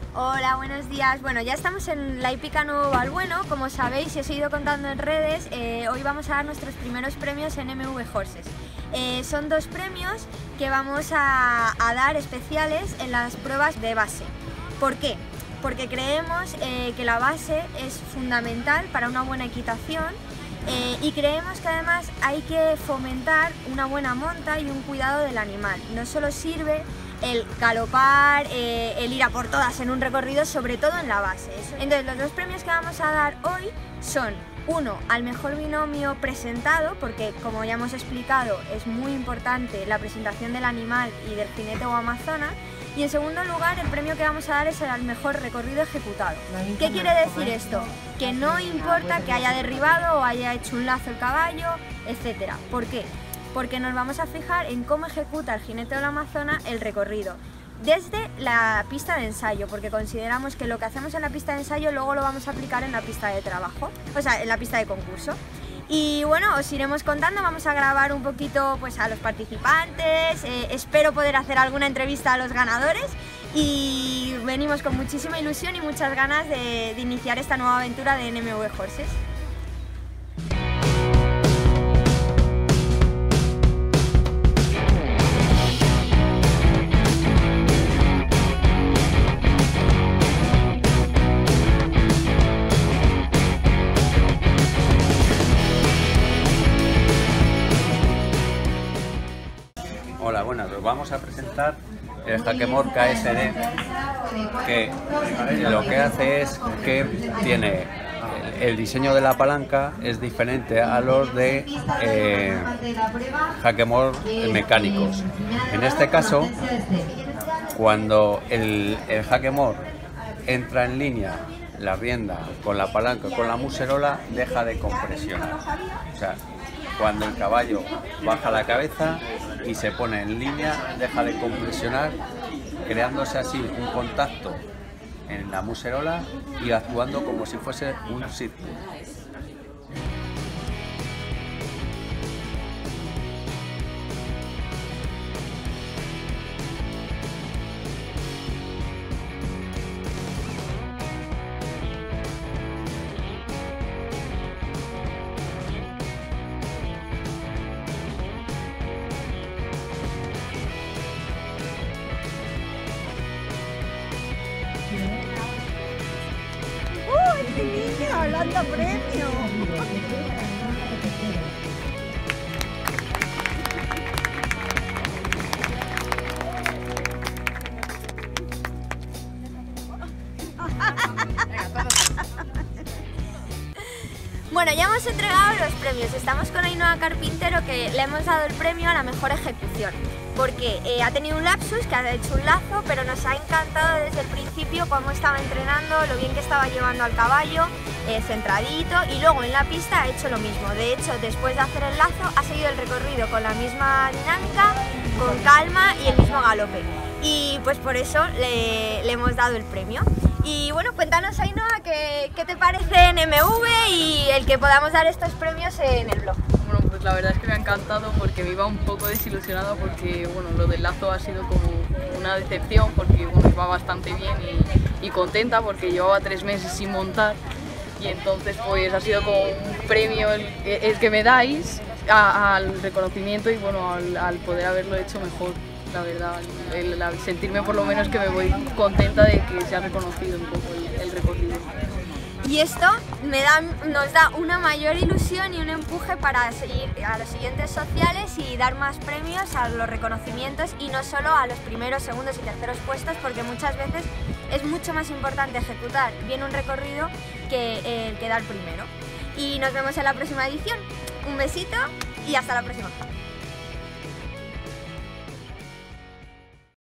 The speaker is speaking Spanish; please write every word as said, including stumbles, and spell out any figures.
Hola, buenos días. Bueno, ya estamos en la hípica Nuevo Balbueno. Como sabéis, y os he ido contando en redes, eh, hoy vamos a dar nuestros primeros premios en M V Horses. Eh, son dos premios que vamos a, a dar especiales en las pruebas de base. ¿Por qué? Porque creemos eh, que la base es fundamental para una buena equitación eh, y creemos que además hay que fomentar una buena monta y un cuidado del animal. No solo sirve el galopar, eh, el ir a por todas en un recorrido, sobre todo en la base. Entonces, los dos premios que vamos a dar hoy son: uno, al mejor binomio presentado, porque como ya hemos explicado es muy importante la presentación del animal y del jinete o amazona, y en segundo lugar el premio que vamos a dar es el al mejor recorrido ejecutado. ¿Qué quiere decir esto? Que no importa que haya derribado o haya hecho un lazo el caballo, etcétera. ¿Por qué? Porque nos vamos a fijar en cómo ejecuta el jinete o la amazona el recorrido desde la pista de ensayo, porque consideramos que lo que hacemos en la pista de ensayo luego lo vamos a aplicar en la pista de trabajo, o sea, en la pista de concurso. Y bueno, os iremos contando, vamos a grabar un poquito pues a los participantes, eh, espero poder hacer alguna entrevista a los ganadores y venimos con muchísima ilusión y muchas ganas de, de iniciar esta nueva aventura de N M V Horses. Hola, bueno, os vamos a presentar el Hakemor K S D, que lo que hace es que tiene el, el diseño de la palanca es diferente a los de eh, Hakemor mecánicos. En este caso, cuando el, el Hakemor entra en línea la rienda con la palanca, con la muserola, deja de compresionar. O sea, cuando el caballo baja la cabeza y se pone en línea, deja de compresionar, creándose así un contacto en la muserola y actuando como si fuese un círculo. ¡Oh, este niño hablando premio! Bueno, ya hemos entregado los premios. Estamos con Ainhoa Carpintero, que le hemos dado el premio a la mejor ejecución, porque eh, ha tenido un lapsus, que ha hecho un lazo, pero nos ha encantado desde el principio cómo estaba entrenando, lo bien que estaba llevando al caballo, eh, centradito, y luego en la pista ha hecho lo mismo. De hecho, después de hacer el lazo, ha seguido el recorrido con la misma dinámica, con calma y el mismo galope. Y pues por eso le, le hemos dado el premio. Y bueno, cuéntanos, Ainhoa, ¿qué, qué te parece en M V y el que podamos dar estos premios en el blog? Bueno, pues la verdad es que me ha encantado, porque me iba un poco desilusionado, porque bueno, lo del lazo ha sido como una decepción, porque bueno, iba bastante bien y, y contenta porque llevaba tres meses sin montar, y entonces pues ha sido como un premio el, el que me dais a, al reconocimiento y bueno, al, al poder haberlo hecho mejor. La verdad, el, el sentirme por lo menos que me voy contenta de que se ha reconocido un poco el, el recorrido. Y esto me da, nos da una mayor ilusión y un empuje para seguir a los siguientes sociales y dar más premios a los reconocimientos, y no solo a los primeros, segundos y terceros puestos, porque muchas veces es mucho más importante ejecutar bien un recorrido que el eh, que dar primero. Y nos vemos en la próxima edición. Un besito y hasta la próxima.